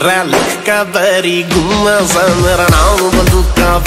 relic का बरी घूमा सा मेरा नाम बंदूका